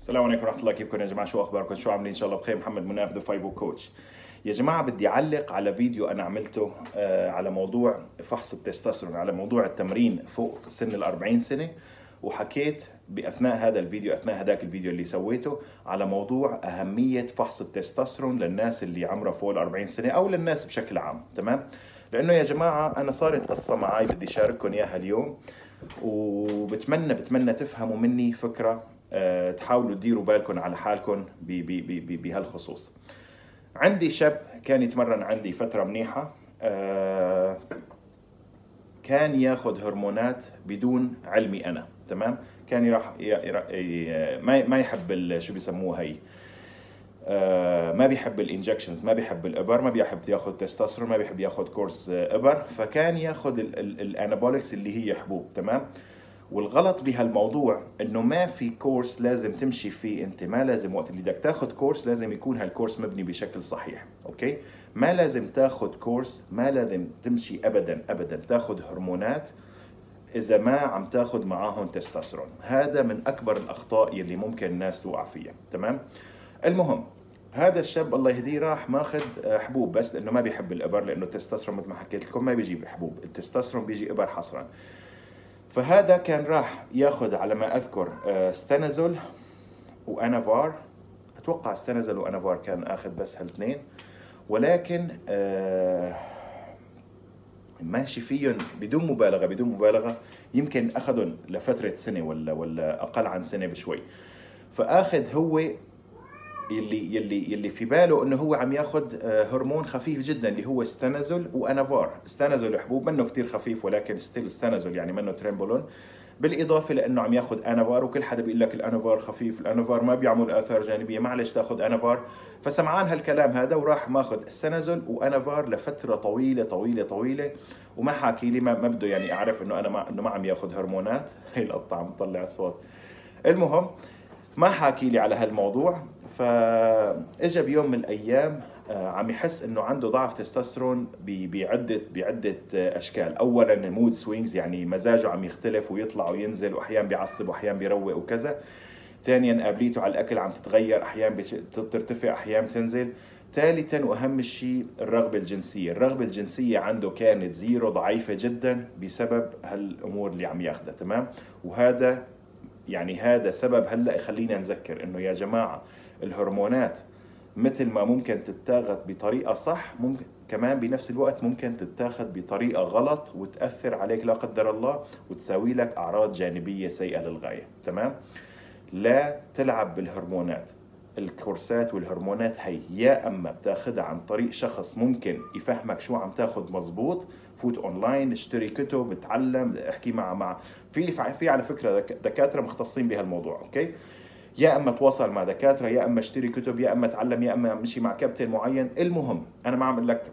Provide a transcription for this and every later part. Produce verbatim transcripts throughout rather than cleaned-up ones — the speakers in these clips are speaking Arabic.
السلام عليكم ورحمة الله. كيفكم يا جماعة؟ شو أخباركم؟ شو عاملين؟ إن شاء الله بخير. محمد مناف ذا فايفو كوتش. يا جماعة بدي أعلق على فيديو أنا عملته آه على موضوع فحص التستوستيرون، على موضوع التمرين فوق سن الأربعين سنة، وحكيت بأثناء هذا الفيديو أثناء هذاك الفيديو اللي سويته على موضوع أهمية فحص التستوستيرون للناس اللي عمرها فوق الأربعين سنة أو للناس بشكل عام. تمام؟ لأنه يا جماعة أنا صارت قصة معي بدي شارككم إياها اليوم، وبتمنى بتمنى تفهموا مني فكرة، أه تحاولوا تديروا بالكم على حالكم بهالخصوص. عندي شاب كان يتمرن عندي فترة منيحة، أه كان ياخذ هرمونات بدون علمي أنا. تمام؟ كان يراح ما ما يحب شو بيسموها هي، آه ما بيحب الانجكشنز، ما بيحب الابر، ما بيحب ياخذ تستوستيرون، ما بيحب ياخذ كورس ابر، فكان ياخذ الانابوليكس اللي هي حبوب. تمام؟ والغلط بهالموضوع انه ما في كورس لازم تمشي فيه انت، ما لازم وقت اللي بدك تاخذ كورس لازم يكون هالكورس مبني بشكل صحيح. اوكي؟ ما لازم تاخذ كورس، ما لازم تمشي ابدا ابدا تاخذ هرمونات اذا ما عم تاخذ معاهم تستوستيرون. هذا من اكبر الاخطاء يلي ممكن الناس توقع فيها. تمام؟ المهم هذا الشاب الله يهديه راح ماخذ حبوب بس لانه ما بيحب الابر، لانه التستوستيرون مثل ما حكيت لكم ما بيجي بحبوب، التستوستيرون بيجي ابر حصرا. فهذا كان راح ياخذ على ما اذكر ستانازول وانافار، اتوقع ستانازول وانافار كان اخذ بس هالاثنين، ولكن ماشي فيهم بدون مبالغه بدون مبالغه يمكن اخذهم لفتره سنه ولا ولا اقل عن سنه بشوي. فاخذ هو يلي يلي يلي في باله انه هو عم ياخذ هرمون خفيف جدا اللي هو ستانازول وانافار. ستانازول حبوب منه كثير خفيف، ولكن ستيل ستانازول يعني منه تريمبولون، بالاضافه لانه عم ياخذ انافار. وكل حدا بيقول لك الانافار خفيف، الانافار ما بيعمل اثار جانبيه، معلش تاخذ انافار. فسمعان هالكلام هذا وراح ماخذ ستانازول وانافار لفتره طويله طويله طويله، وما حاكي لي، ما, ما بده يعني اعرف انه انا ما انه ما عم ياخذ هرمونات. هي القطعه عم تطلع صوت. المهم ما حاكي لي على هالموضوع. فاجا بيوم من الايام عم يحس انه عنده ضعف تستوستيرون بعده بعده اشكال. اولا مود سوينجز، يعني مزاجه عم يختلف ويطلع وينزل، واحيانا بيعصب واحيانا بيروق وكذا. ثانيا قابليته على الاكل عم تتغير، احيانا بترتفع احيانا بتنزل. ثالثا واهم شيء الرغبه الجنسيه، الرغبه الجنسيه عنده كانت زيرو، ضعيفه جدا بسبب هالامور اللي عم ياخذها. تمام؟ وهذا يعني هذا سبب هلا يخلينا نذكر انه يا جماعه الهرمونات مثل ما ممكن تتاخذ بطريقه صح، ممكن كمان بنفس الوقت ممكن تتاخذ بطريقه غلط وتاثر عليك لا قدر الله وتساوي لك اعراض جانبيه سيئه للغايه. تمام؟ لا تلعب بالهرمونات. الكورسات والهرمونات هي يا اما بتاخذها عن طريق شخص ممكن يفهمك شو عم تاخذ مزبوط، فوت اونلاين، اشتري كتب، اتعلم، احكي مع مع في في على فكره دكاتره مختصين بهالموضوع. اوكي؟ يا اما تواصل مع دكاتره، يا اما اشتري كتب، يا اما تعلم، يا اما مشي مع كابتن معين. المهم انا ما عم اقول لك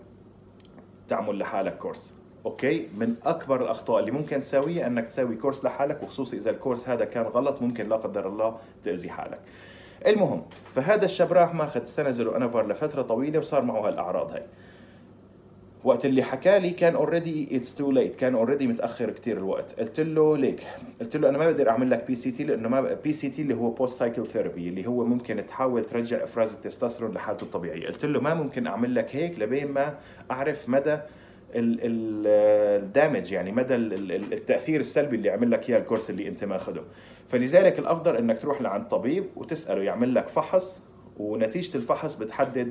تعمل لحالك كورس. اوكي؟ من اكبر الاخطاء اللي ممكن تساويها انك تسوي كورس لحالك، وخصوصي اذا الكورس هذا كان غلط ممكن لا قدر الله تاذي حالك. المهم فهذا الشاب راح ماخذ ستانازول وانافار لفتره طويله وصار معه هالاعراض هاي. وقت اللي حكى لي كان اوريدي اتس تو ليت، كان اوريدي متاخر كثير الوقت. قلت له ليك، قلت له انا ما بقدر اعمل لك بي سي تي، لانه ما بي سي تي اللي هو بوست سايكل ثيرابي، اللي هو ممكن تحاول ترجع افراز التستوستيرون لحالته الطبيعيه. قلت له ما ممكن اعمل لك هيك لبين ما اعرف مدى الدامج، يعني مدى التاثير السلبي اللي عمل لك اياه الكورس اللي انت ماخذه. فلذلك الافضل انك تروح لعند طبيب وتساله يعمل لك فحص، ونتيجة الفحص بتحدد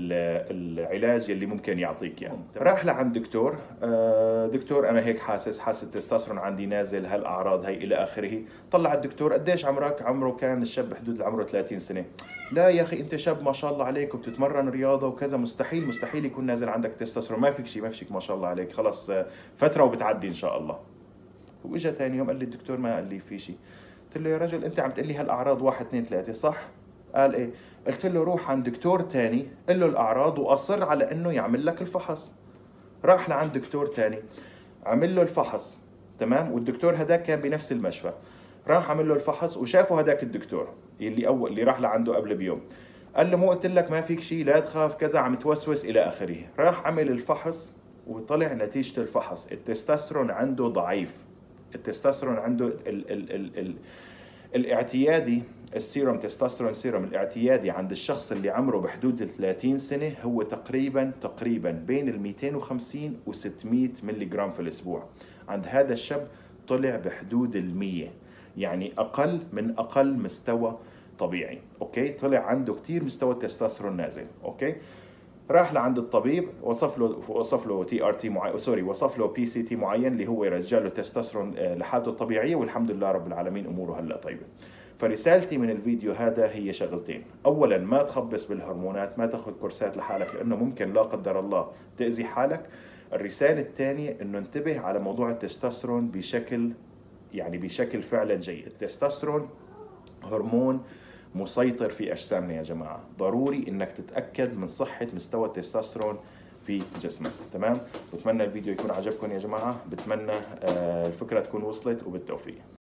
العلاج اللي ممكن يعطيك يعني. راح لعند دكتور، دكتور أنا هيك حاسس حاسس التستوستيرون عندي نازل، هالأعراض هي إلى آخره. طلع الدكتور قديش عمرك؟ عمره كان الشاب بحدود عمره ثلاثين سنة. لا يا أخي أنت شاب ما شاء الله عليك وبتتمرن رياضة وكذا، مستحيل مستحيل يكون نازل عندك تستوستيرون، ما فيك شيء ما فيك ما شاء الله عليك، خلص فترة وبتعدي إن شاء الله. وإجا ثاني يوم قال لي الدكتور ما قال لي في شيء. قلت له يا رجل أنت عم تقول لي هالأعراض واحد اثنين ثلاثة صح؟ قال ايه؟ قلت له روح عند دكتور تاني قل له الاعراض واصر على انه يعمل لك الفحص. راح لعند دكتور تاني عمل له الفحص. تمام؟ والدكتور هذاك كان بنفس المشفى. راح عمل له الفحص وشافه هذاك الدكتور اللي اول اللي راح لعنده قبل بيوم. قال له مو قلت لك ما فيك شيء، لا تخاف كذا، عم توسوس الى اخره. راح عمل الفحص وطلع نتيجة الفحص التستوستيرون عنده ضعيف. التستوستيرون عنده ال ال ال ال الاعتيادي السيروم تستوستيرون سيروم الاعتيادي عند الشخص اللي عمره بحدود ال ثلاثين سنة هو تقريبا تقريبا بين ال مئتين وخمسين و ستمئة ملي جرام في الأسبوع. عند هذا الشاب طلع بحدود ال مئة، يعني أقل من أقل مستوى طبيعي. أوكي، طلع عنده كتير مستوى التستوستيرون نازل. أوكي، راح لعند الطبيب، وصف له وصف له تي ار تي معين، سوري وصف له بي سي تي معين اللي هو يرجع له تستوستيرون لحالته الطبيعيه، والحمد لله رب العالمين اموره هلا طيبه. فرسالتي من الفيديو هذا هي شغلتين: اولا ما تخبص بالهرمونات، ما تاخذ كورسات لحالك لانه ممكن لا قدر الله تاذي حالك. الرساله الثانيه انه انتبه على موضوع التستوستيرون بشكل يعني بشكل فعلا جيد. التستوستيرون هرمون مسيطر في اجسامنا يا جماعه، ضروري انك تتاكد من صحه مستوى التستوستيرون في جسمك. تمام؟ بتمنى الفيديو يكون عجبكم يا جماعه، بتمنى الفكره تكون وصلت، وبالتوفيق.